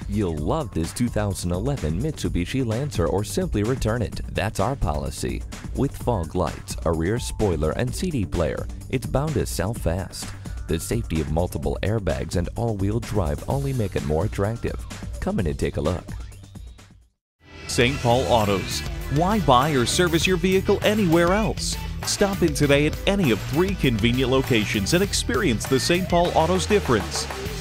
You'll love this 2011 Mitsubishi Lancer or simply return it. That's our policy. With fog lights, a rear spoiler, and CD player, it's bound to sell fast. The safety of multiple airbags and all-wheel drive only make it more attractive. Come in and take a look. St. Paul Autos. Why buy or service your vehicle anywhere else? Stop in today at any of 3 convenient locations and experience the St. Paul Autos difference.